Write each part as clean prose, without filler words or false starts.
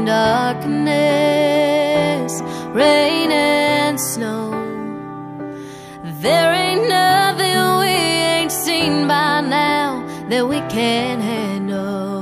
darkness, rain and snow. There ain't nothing we ain't seen by now that we can't handle.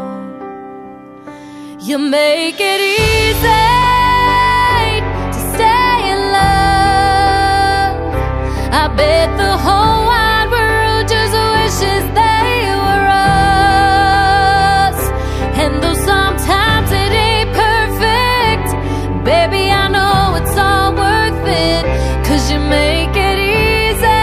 You make it easy to stay in love. I bet the whole wide world just wishes they were us. And though sometimes it ain't perfect, baby, I know it's all worth it, 'cause you make it easy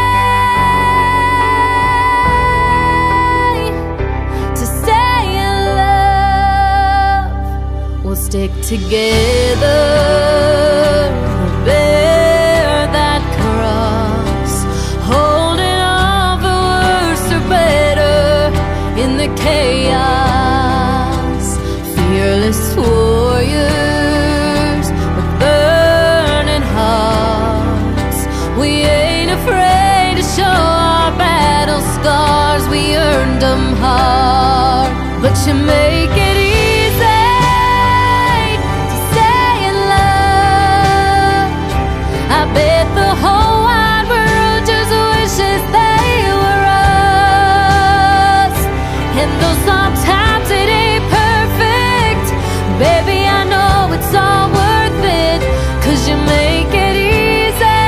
to stay in love. We'll stick together, we'll bear that cross, holding on for worse or better in the chaos. Fearless warriors with burning hearts. We ain't afraid to show our battle scars. We earned them hard, but you make it easy to stay in love. I bet the whole wide world just wishes they were us. And though sometimes it ain't perfect, baby, I know it's all worth it, 'cause you make it easy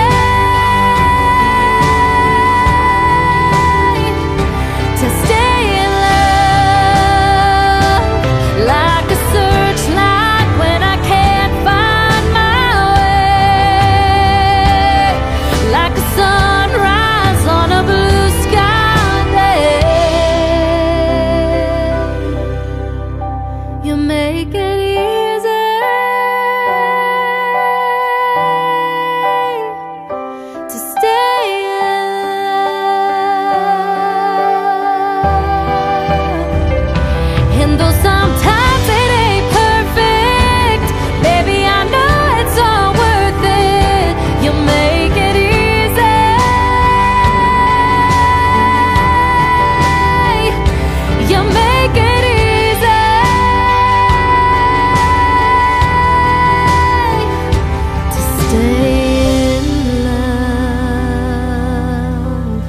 to stay in love. Like a searchlight when I can't find my way, like a sunrise on a blue sky day. You make it easy to stay in love. And though sometimes it ain't perfect, baby, I know it's all worth it. You make it easy. You make it easy to stay in love.